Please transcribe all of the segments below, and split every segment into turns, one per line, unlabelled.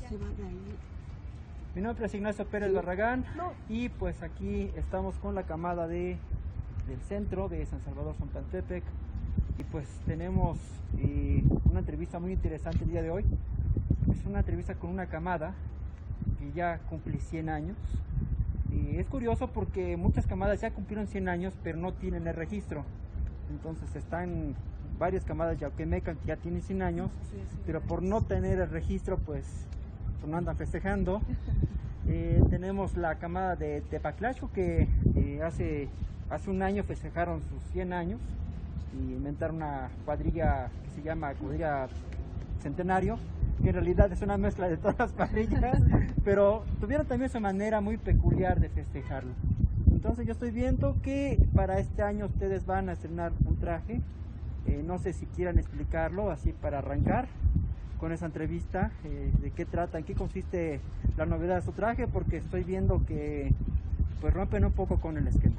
Mi nombre es Ignacio Pérez Barragán y pues aquí estamos con la camada del centro de San Salvador Zontantepec y pues tenemos una entrevista muy interesante el día de hoy. Es una entrevista con una camada que ya cumple 100 años. Y es curioso porque muchas camadas ya cumplieron 100 años pero no tienen el registro. Entonces están varias camadas yauquemecan que ya tienen 100 años, pero por no tener el registro pues no andan festejando. Tenemos la camada de Tepaclacho que hace un año festejaron sus 100 años y inventaron una cuadrilla que se llama Cuadrilla Centenario, que en realidad es una mezcla de todas las cuadrillas, pero tuvieron también su manera muy peculiar de festejarlo. Entonces yo estoy viendo que para este año ustedes van a estrenar un traje. No sé si quieran explicarlo así para arrancar con esa entrevista, de qué trata, en qué consiste la novedad de su traje, porque estoy viendo que pues rompen un poco con el esquema.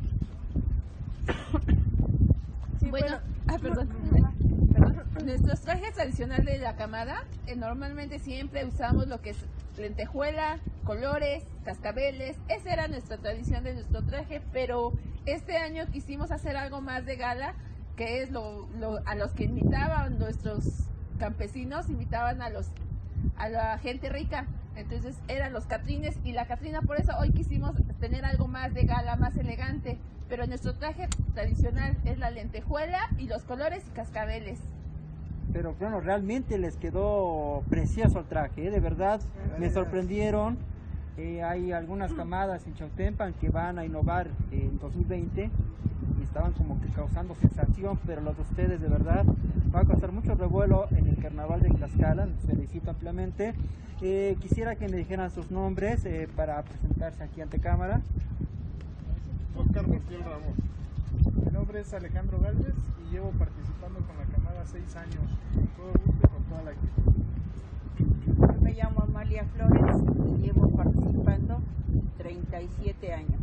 Sí, bueno, perdón. Nuestros trajes tradicionales de la camada, normalmente siempre usamos lo que es lentejuela, colores, cascabeles. Esa era nuestra tradición de nuestro traje, pero este año quisimos hacer algo más de gala, que es a los que invitaban nuestros campesinos, invitaban a la gente rica. Entonces eran los catrines y la catrina, por eso hoy quisimos tener algo más de gala, más elegante. Pero nuestro traje tradicional es la lentejuela y los colores y cascabeles.
Pero bueno, realmente les quedó precioso el traje, de verdad, me sorprendieron. Hay algunas camadas en Chautempan que van a innovar en 2020 y estaban como que causando sensación, pero los de ustedes de verdad va a causar mucho revuelo en el carnaval de Tlaxcala. Les felicito ampliamente. Quisiera que me dijeran sus nombres para presentarse aquí ante cámara.
Oscar Montiel Ramos. Mi nombre es Alejandro Gálvez y llevo participando con la camada 6 años, con todo gusto y con toda la actitud.
Me llamo Amalia Flores y llevo participando 37 años.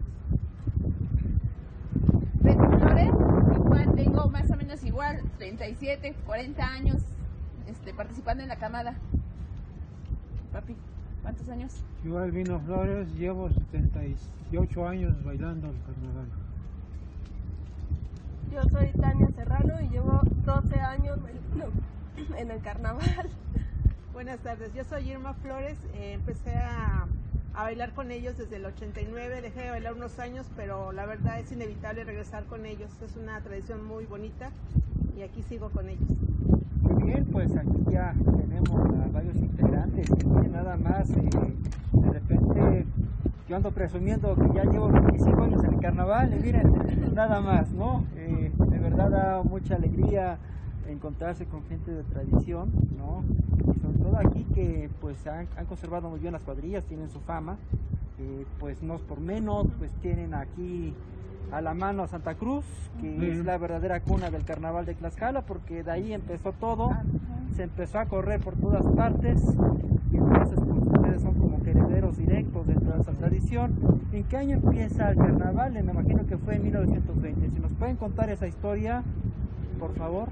Betty Flores, igual tengo más o menos igual, 37, 40 años participando en la camada. Papi, ¿cuántos años?
Yo Albino Flores, llevo 78 años bailando el carnaval.
Yo soy Tania Serrano y llevo 12 años en el carnaval.
Buenas tardes, yo soy Irma Flores, empecé a bailar con ellos desde el 89, dejé de bailar unos años, pero la verdad es inevitable regresar con ellos, es una tradición muy bonita y aquí sigo con ellos.
Muy bien, pues aquí ya tenemos a varios integrantes y nada más, de repente yo ando presumiendo que ya llevo 25 años en el carnaval y miren, nada más, ¿no? De verdad da mucha alegría encontrarse con gente de tradición, ¿no? Y sobre todo aquí que pues han conservado muy bien las cuadrillas, tienen su fama, pues no es por menos, pues tienen aquí a la mano a Santa Cruz, que es la verdadera cuna del carnaval de Tlaxcala, porque de ahí empezó todo, se empezó a correr por todas partes, y entonces pues ustedes son como que herederos directos de toda esa tradición. ¿En qué año empieza el carnaval? Me imagino que fue en 1920, si nos pueden contar esa historia, por favor.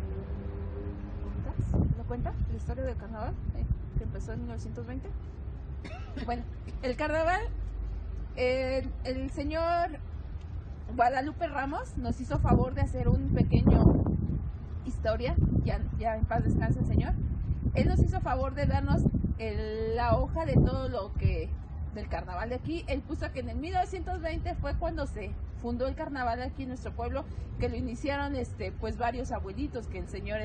¿Lo cuenta? ¿La historia del carnaval? Que empezó en 1920. Bueno, el carnaval, el señor Guadalupe Ramos nos hizo favor de hacer un pequeño historia, ya en paz descanse el señor. Él nos hizo favor de darnos la hoja de todo lo que del carnaval de aquí. Él puso que en el 1920 fue cuando se fundó el carnaval aquí en nuestro pueblo, que lo iniciaron pues varios abuelitos, que el señor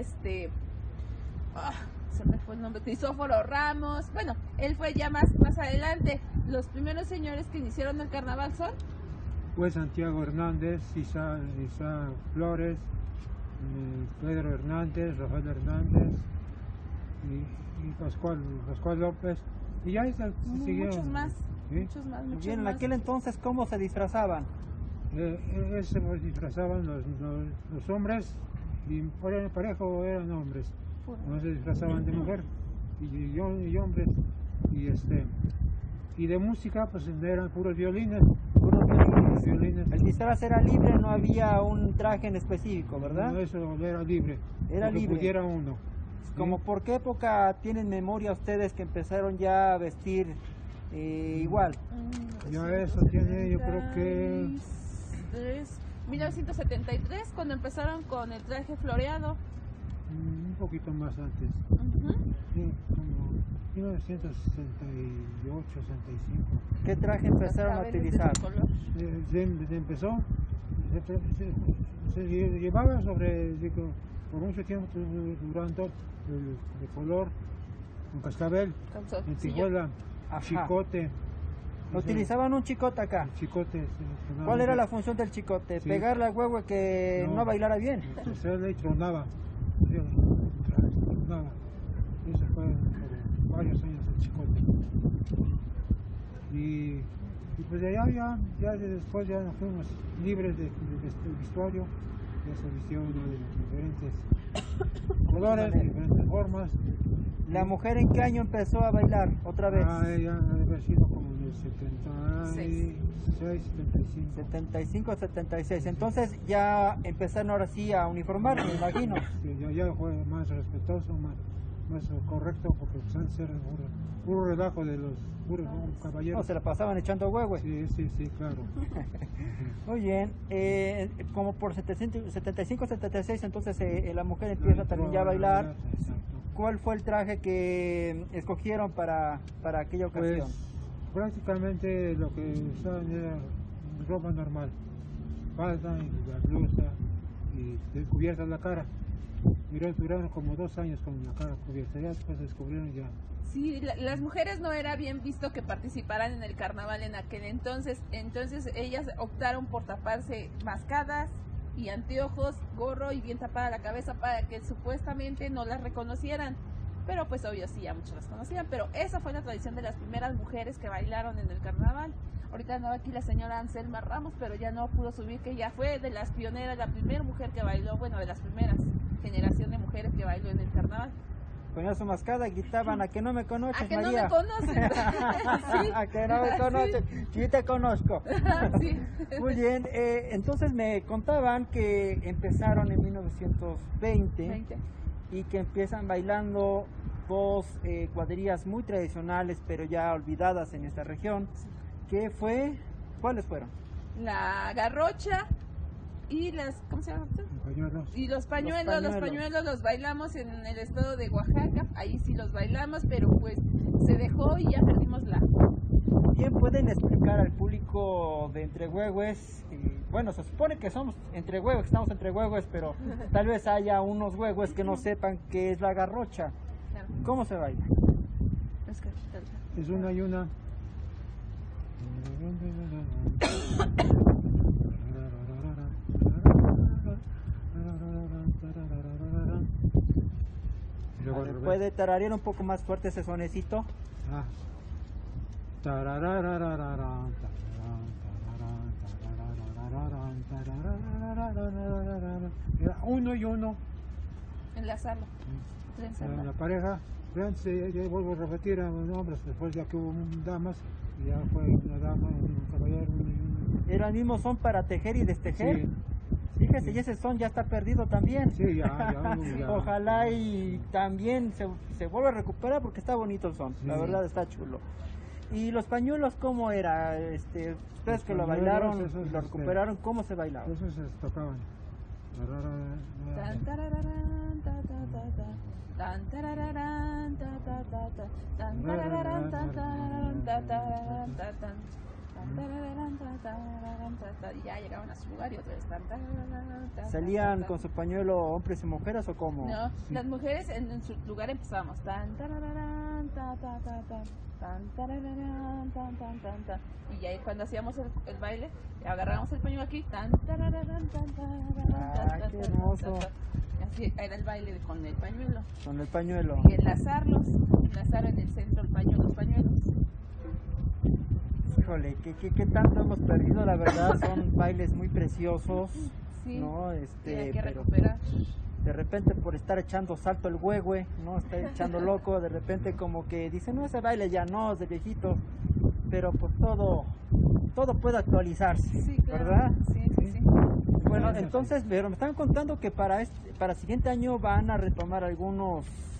se me fue el nombre, Crisóforo Ramos. Bueno, él fue ya más adelante. Los primeros señores que iniciaron el carnaval son
Pues Santiago Hernández, Isa Flores, Pedro Hernández, Rafael Hernández y Pascual López. Y ya siguieron.
Muchos más.
¿Sí?
Muchos más.
Bien, en aquel entonces, ¿cómo se disfrazaban?
Se disfrazaban los hombres y por el parejo eran hombres. No se disfrazaban de mujer y hombres y de música pues eran puros violines.
El disfraz era libre, no había un traje en específico, ¿verdad?
No, eso era libre.
Era
lo que
libre.
pudiera uno.
¿Como por qué época tienen memoria ustedes que empezaron ya a vestir igual?
Ya eso tiene, yo creo que...
1973, cuando empezaron con el traje floreado.
Un poquito más antes. Sí, como 1968, 65.
¿Qué traje empezaron a utilizar?
Empezó, se llevaba sobre, digo, por mucho tiempo durando de color, con cascabel, lentejuela, chicote.
¿Utilizaban un chicote acá?
Chicote.
¿Cuál era la función del chicote?
Sí.
¿Pegarle al huevo que no bailara bien?
Hacerle y tronaba. Tronaba. Eso fue por varios años el chicote. Y pues de allá ya después ya nos fuimos libres de vestuario. Ya se vistieron de diferentes colores, de diferentes formas.
¿La mujer en qué año empezó a bailar otra vez?
Ella debe haber sido como en el 76, 75.
75, 76. Entonces ya empezaron ahora sí a uniformar, me imagino.
Sí, ya fue más respetuoso, más correcto, porque pues, antes era puro relajo de los puros caballeros.
No, se la pasaban echando huevos.
Sí, claro.
Muy bien, como por 75, 76, entonces la mujer empieza también ya a bailar.
Exacto.
¿Cuál fue el traje que escogieron para aquella ocasión?
Pues prácticamente lo que usaban era ropa normal, falda y la blusa y cubierta la cara. Duraron como 2 años con la cara cubierta, ya después descubrieron ya.
Sí, las mujeres no era bien visto que participaran en el carnaval en aquel entonces ellas optaron por taparse mascadas y anteojos, gorro y bien tapada la cabeza para que supuestamente no las reconocieran, pero pues obvio sí, ya muchos las conocían, pero esa fue la tradición de las primeras mujeres que bailaron en el carnaval. Ahorita no aquí la señora Anselma Ramos, pero ya no pudo subir, que ya fue de las pioneras, la primera mujer que bailó, bueno, de las primeras generación de mujeres que bailó en el carnaval.
Ponía su mascada, gritaban, ¿a que no me conoces,
¿A que
María?
no me conocen? Sí.
¿A que no me conoces? Sí te conozco.
Sí.
Muy bien, entonces me contaban que empezaron en 1920 y que empiezan bailando dos cuadrillas muy tradicionales, pero ya olvidadas en esta región. ¿Cuáles fueron?
La garrocha y las, ¿cómo se llama?
Pañuelos.
Y los pañuelos los bailamos en el estado de Oaxaca, ahí sí los bailamos, pero pues se dejó y ya perdimos la...
Bien, ¿pueden explicar al público de Entre Huehues? Bueno, se supone que somos Entre Huehues, estamos Entre Huehues, pero tal vez haya unos huehues que no sepan qué es la garrocha.
Claro.
¿Cómo se baila?
Es una y una.
¿Puede tararear un poco más fuerte ese sonecito?
Era uno y uno.
Enlazarlo.
La pareja, ya vuelvo a repetir a los hombres, después ya que hubo damas, y ya fue una dama, un caballero, uno y uno.
¿Era el mismo son para tejer y destejer?
Sí.
Fíjese, y ese son ya está perdido también.
Sí, ya.
Ojalá y también se vuelva a recuperar porque está bonito el son, la verdad está chulo. ¿Y los pañuelos cómo era? Ustedes que lo bailaron y lo recuperaron, ¿cómo se bailaba?
Esos se tocaban.
Y ya llegaban a su lugar y otra vez
¿Salían con su pañuelo hombres y mujeres o cómo?
No, las mujeres en su lugar empezábamos y ya cuando hacíamos el baile agarrábamos el pañuelo aquí
qué hermoso.
Así era el baile con el pañuelo.
Con el pañuelo.
Y enlazar en el centro los pañuelos.
Híjole, ¿qué tanto hemos perdido? La verdad son bailes muy preciosos,
sí,
¿no?
hay que
pero
recuperar.
De repente por estar echando salto el huehue, ¿no? Está echando loco, de repente como que dice, no, ese baile ya no, es de viejito, pero pues todo puede actualizarse,
sí, claro.
¿verdad?
Sí.
Bueno, entonces, pero me están contando que para el siguiente año van a retomar algunos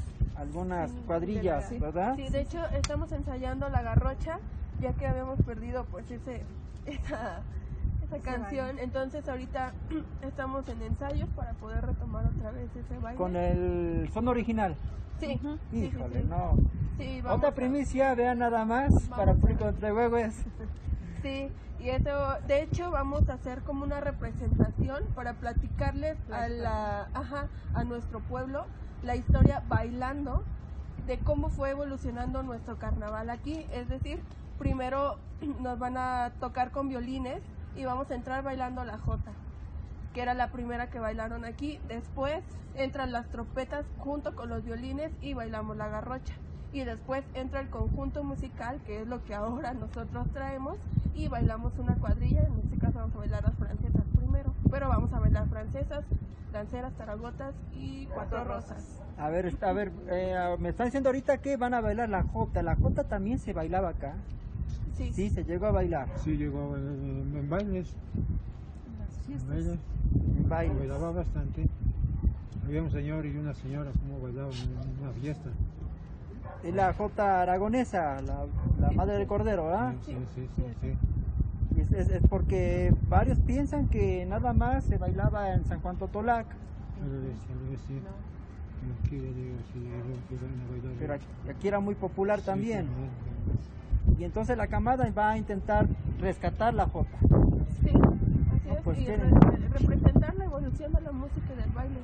algunas
Sí,
cuadrillas,
sí.
¿verdad?
Sí, de hecho estamos ensayando la garrocha, ya que habíamos perdido pues esa canción, entonces ahorita estamos en ensayos para poder retomar otra vez ese baile.
Con el son original.
Sí, sí,
Híjole,
sí.
no.
Sí, vamos
Otra
a-
primicia, vean nada más, para el público de Trehuehues.
Sí, y eso, de hecho vamos a hacer como una representación para platicarles a nuestro pueblo la historia bailando de cómo fue evolucionando nuestro carnaval aquí, es decir, primero nos van a tocar con violines y vamos a entrar bailando la jota, que era la primera que bailaron aquí, después entran las trompetas junto con los violines y bailamos la garrocha. Y después entra el conjunto musical, que es lo que ahora nosotros traemos, y bailamos una cuadrilla. En este caso vamos a bailar las francesas primero, pero vamos a bailar francesas, lanceras, taragotas y cuatro rosas.
A ver, me están diciendo ahorita que van a bailar la jota. La jota también se bailaba acá.
Sí,
Sí, se llegó a bailar.
Sí, llegó en bailes. En bailes.
En baile.
Bailaba bastante. Había un señor y una señora como bailaban en una fiesta.
Es la jota aragonesa, la madre del cordero, ¿verdad?
Sí, sí, sí, sí.
Y es porque varios piensan que nada más se bailaba en San Juan Totolac,
Sí. Aquí, digo, sí, bailar.
pero aquí era muy popular
Sí,
también.
también.
Y entonces la camada va a intentar rescatar la jota.
sí, así
No,
es,
pues
y
tienen-
representar la evolución de la música y del baile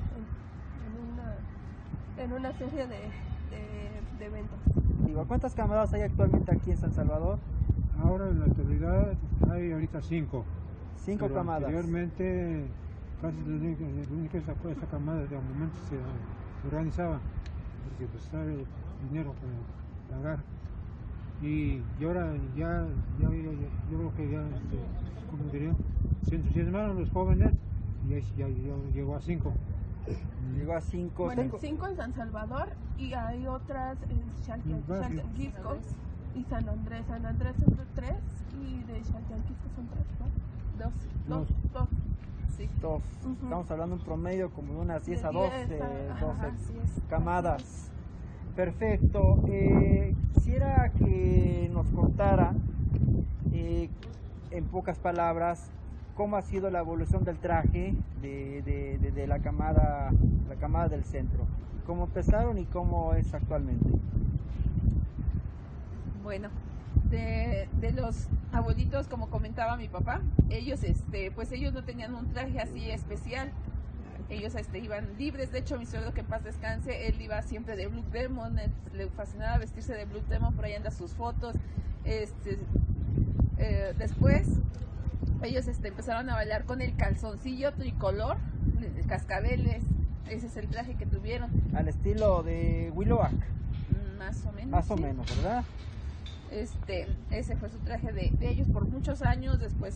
en una serie de eventos.
Digo, ¿cuántas camadas hay actualmente aquí en San Salvador?
Ahora en la actualidad hay ahorita 5.
5
pero
camadas.
Anteriormente casi la única esa camada de momento se organizaba porque pues sabe dinero para pagar y ahora ya yo creo que ya como diría se entusiasmaron los jóvenes y ahí ya llegó a 5.
Llegó a 5.
Bueno, 5 en San Salvador y hay otras en Chaltenquisco y San Andrés. San Andrés son 3 y de Chaltenquisco son 3, ¿no? 2. Sí.
2.
Ujú.
Estamos hablando un promedio como de unas 10 a
De
12,
10 a-
12
así es.
camadas. Perfecto. Quisiera que nos contara en pocas palabras cómo ha sido la evolución del traje de la camada del centro. ¿Cómo empezaron y cómo es actualmente?
Bueno, de los abuelitos, como comentaba mi papá, ellos pues ellos no tenían un traje así especial. Ellos iban libres. De hecho, mi suegro, que en paz descanse, él iba siempre de Blue Demon, le fascinaba vestirse de Blue Demon, por ahí anda sus fotos. Después ellos empezaron a bailar con el calzoncillo tricolor, de cascabeles. Ese es el traje que tuvieron.
Al estilo de Willowack,
Más o menos.
más o
sí.
menos, ¿verdad?
Ese fue su traje de ellos por muchos años. Después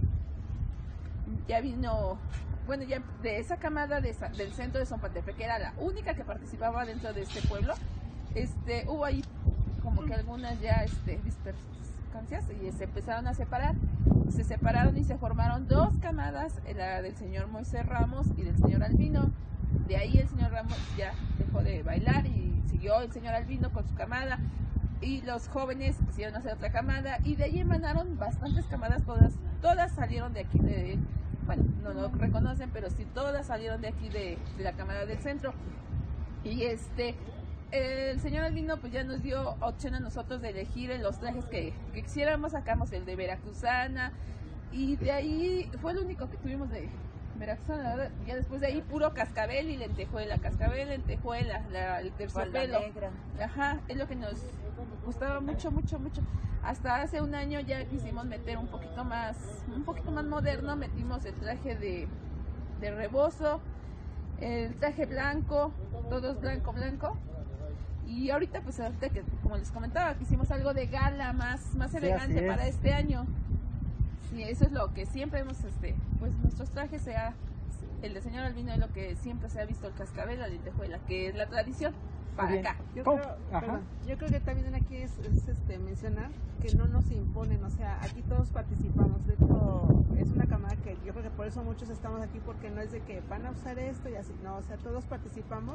ya vino, bueno, ya de esa camada del centro de Zompantepec, que era la única que participaba dentro de este pueblo, hubo ahí como que algunas ya dispersancias y se empezaron a separar. Se separaron y se formaron 2 camadas, la del señor Moisés Ramos y del señor Albino. De ahí el señor Ramos ya dejó de bailar y siguió el señor Albino con su camada, y los jóvenes quisieron hacer otra camada, y de ahí emanaron bastantes camadas. Todas salieron de aquí, bueno, no lo reconocen, pero sí todas salieron de aquí de la camada del centro. Y el señor Albino pues ya nos dio opción a nosotros de elegir los trajes que quisiéramos. Sacamos el de veracruzana, y de ahí fue el único que tuvimos de veracruzana, la verdad. Ya después de ahí puro cascabel y lentejuela, el terciopelo. Ajá, es lo que nos gustaba mucho. Hasta hace un año ya quisimos meter un poquito más moderno. Metimos el traje de rebozo, el traje blanco, todos blanco. Y ahorita pues que, como les comentaba, quisimos algo de gala más elegante para este año. Sí, eso es lo que siempre hemos, pues nuestros trajes sea el de señor Albino, es lo que siempre se ha visto, el cascabel, la lentejuela, que es la tradición para acá.
Yo
¿Cómo?
creo,
Ajá.
perdón, yo creo que también aquí es mencionar que no nos imponen, o sea, aquí todos participamos. De hecho, es una cámara que yo creo que por eso muchos estamos aquí, porque no es de que van a usar esto y así, no, o sea, todos participamos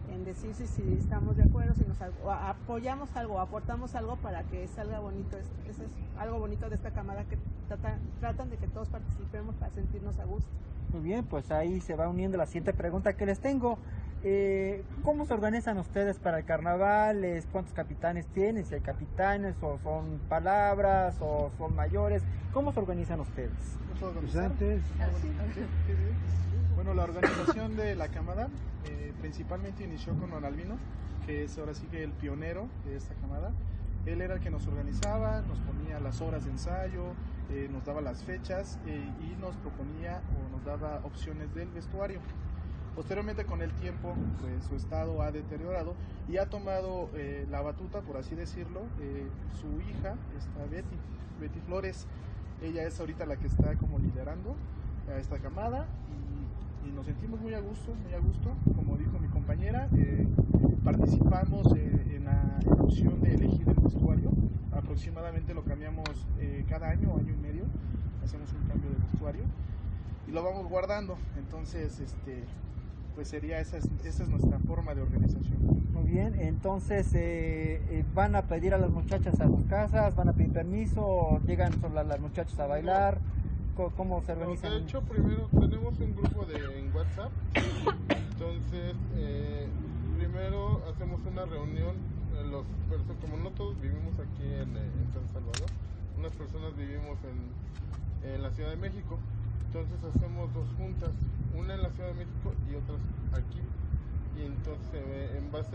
en decir si estamos de acuerdo, si nos apoyamos algo, aportamos algo para que salga bonito. Eso es algo bonito de esta camada, que tratan de que todos participemos para sentirnos a gusto.
Muy bien, pues ahí se va uniendo la siguiente pregunta que les tengo. ¿Cómo se organizan ustedes para el carnaval? ¿Cuántos capitanes tienen? Si hay capitanes, o son palabras, o son mayores. ¿Cómo se organizan ustedes?
Pues antes,
Bueno, la organización de la camada principalmente inició con Don Albino, que es ahora sí que el pionero de esta camada. Él era el que nos organizaba, nos ponía las horas de ensayo, nos daba las fechas y nos proponía o nos daba opciones del vestuario. Posteriormente, con el tiempo, pues su estado ha deteriorado y ha tomado la batuta, por así decirlo, su hija, esta Betty Flores. Ella es ahorita la que está como liderando a esta camada y nos sentimos muy a gusto, como dijo mi compañera. Participamos en la opción de elegir el vestuario. Aproximadamente lo cambiamos cada año y medio, hacemos un cambio de vestuario y lo vamos guardando. Entonces, pues sería esa es nuestra forma de organización.
Muy bien, entonces van a pedir a las muchachas a sus casas, van a pedir permiso, o llegan solo las muchachas a bailar. ¿Cómo se organizan?
De hecho, primero tenemos un grupo en WhatsApp. Entonces, primero hacemos una reunión. Como no todos vivimos aquí en San Salvador, unas personas vivimos en la Ciudad de México. Entonces hacemos dos juntas, una en la Ciudad de México y otras aquí. Y entonces, en base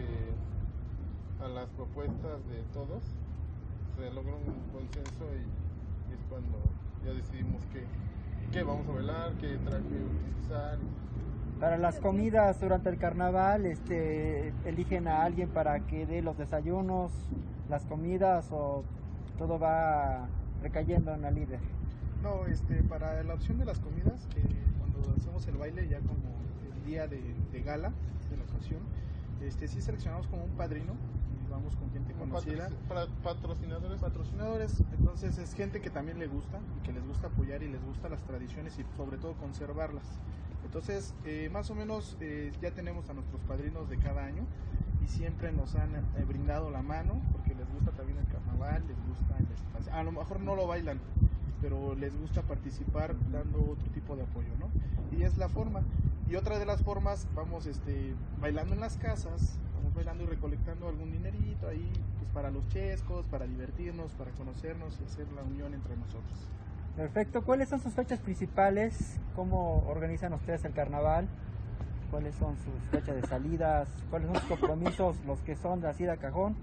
a las propuestas de todos, se logra un consenso y es cuando ya decidimos qué vamos a bailar, qué traje utilizar.
Para las comidas durante el carnaval, eligen a alguien para que dé los desayunos, las comidas, o todo va recayendo en la líder.
No, para la opción de las comidas, cuando hacemos el baile ya como el día de gala de la ocasión, sí seleccionamos como un padrino y vamos con gente conocida. Patrocinadores, entonces es gente que también le gusta y que les gusta apoyar y les gusta las tradiciones y sobre todo conservarlas. Entonces, más o menos ya tenemos a nuestros padrinos de cada año y siempre nos han brindado la mano porque les gusta también el carnaval, les gusta a lo mejor no lo bailan, pero les gusta participar dando otro tipo de apoyo, ¿no? Y es la forma. Y otra de las formas, vamos bailando en las casas, vamos bailando y recolectando algún dinerito ahí, pues para los chescos, para divertirnos, para conocernos y hacer la unión entre nosotros.
Perfecto. ¿Cuáles son sus fechas principales? ¿Cómo organizan ustedes el carnaval? ¿Cuáles son sus fechas de salidas? ¿Cuáles son sus compromisos, los que son de así de cajón?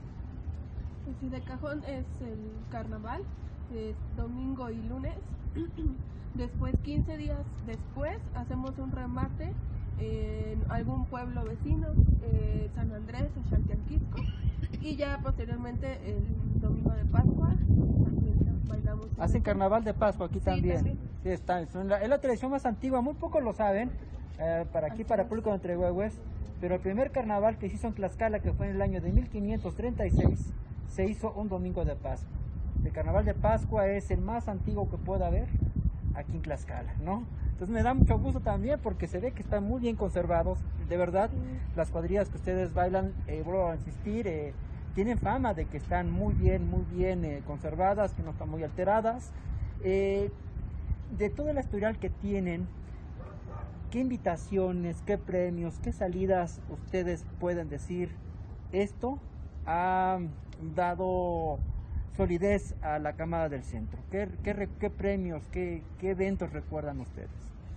Pues sí, de cajón es el carnaval, es domingo y lunes. Después, 15 días después, hacemos un remate en algún pueblo vecino, San Andrés o Xaltianquisco, y ya posteriormente el domingo de Pascua bailamos.
Hacen carnaval de Pascua aquí también. Sí, es la tradición más antigua, muy pocos lo saben, para el público de Entrehuehues, pero el primer carnaval que se hizo en Tlaxcala, que fue en el año de 1536, se hizo un domingo de Pascua. El carnaval de Pascua es el más antiguo que pueda haber aquí en Tlaxcala, ¿no? Entonces me da mucho gusto también porque se ve que están muy bien conservados. De verdad, las cuadrillas que ustedes bailan, vuelvo a insistir, tienen fama de que están muy bien conservadas, que no están muy alteradas. De todo el historial que tienen, ¿qué invitaciones, qué premios, qué salidas ustedes pueden decir? Esto ha dado solidez a la camada del centro. ¿Qué premios, qué eventos recuerdan ustedes?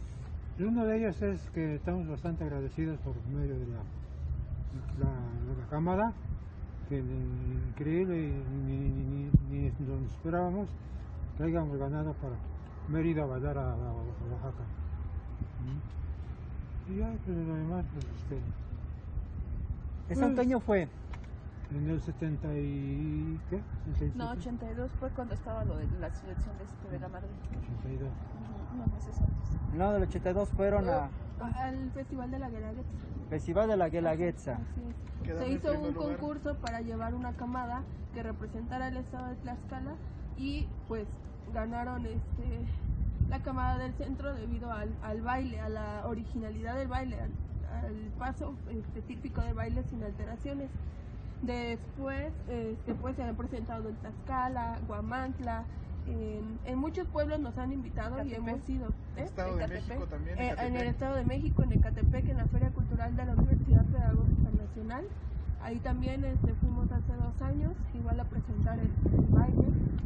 Uno de ellos es que estamos bastante agradecidos por medio de la camada, que increíble, ni nos esperábamos que hayamos ganado para haber ido a bailar a Oaxaca. Y ya, pues lo demás, pues
¿Ese año fue?
En el 70 y... ¿qué?
No, 82 fue cuando estaba lo de la selección de Gamarra.
82.
No, meses antes.
No, del 82 fueron
al Festival de la Guelaguetza.
Festival de la Guelaguetza.
Se hizo un concurso para llevar una camada que representara el estado de Tlaxcala y pues ganaron la camada del centro debido al baile, a la originalidad del baile, paso típico de baile sin alteraciones. Después pues se han presentado en Tlaxcala, Guamantla, en muchos pueblos nos han invitado y hemos ido.
Estado de México también,
en el Estado de México, en Ecatepec, en la Feria Cultural de la Universidad Pedagógica Nacional. Ahí también fuimos hace 2 años, igual a presentar el baile.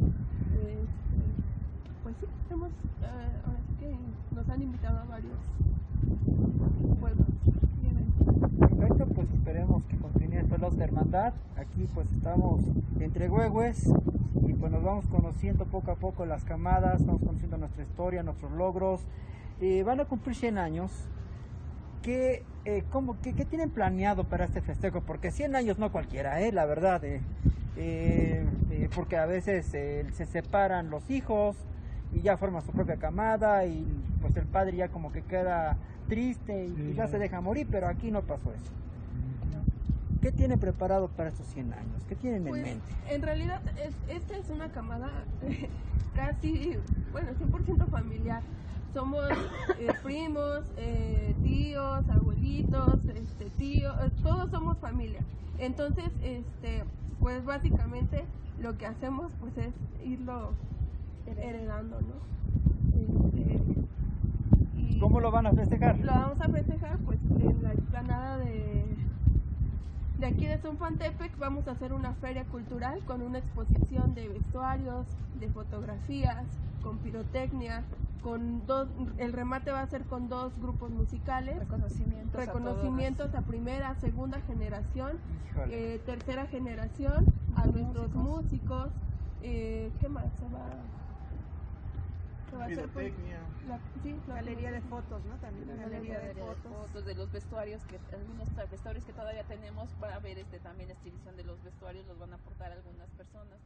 Pues sí, ahora sí que nos han invitado a varios pueblos y eventos.
Perfecto, pues esperemos que continúe estos los de hermandad. Aquí pues estamos entre huehues y pues nos vamos conociendo poco a poco las camadas, vamos conociendo nuestra historia, nuestros logros. Van a cumplir 100 años. ¿Qué tienen planeado para este festejo? Porque 100 años no cualquiera, la verdad. Porque a veces se separan los hijos y ya forman su propia camada y pues el padre ya como que queda triste y ya se deja morir, pero aquí no pasó eso. ¿Qué tienen preparado para estos 100 años? ¿Qué tienen en mente?
En realidad esta es una camada casi, 100% familiar. Somos primos, tíos, abuelitos, tíos, todos somos familia. Entonces, pues básicamente lo que hacemos pues es irlo heredando, ¿no? Y
¿cómo lo van a festejar?
Lo vamos a festejar pues en la explanada de aquí de Zompantepec. Vamos a hacer una feria cultural con una exposición de vestuarios, de fotografías, con pirotecnia, el remate va a ser con 2 grupos musicales, reconocimientos a primera, segunda generación, tercera generación, a nuestros músicos. ¿Qué más se va a hacer?
La galería de fotos, ¿no? También la galería de fotos
de los vestuarios, algunos vestuarios que todavía tenemos para ver también la exhibición de los vestuarios, los van a aportar algunas personas.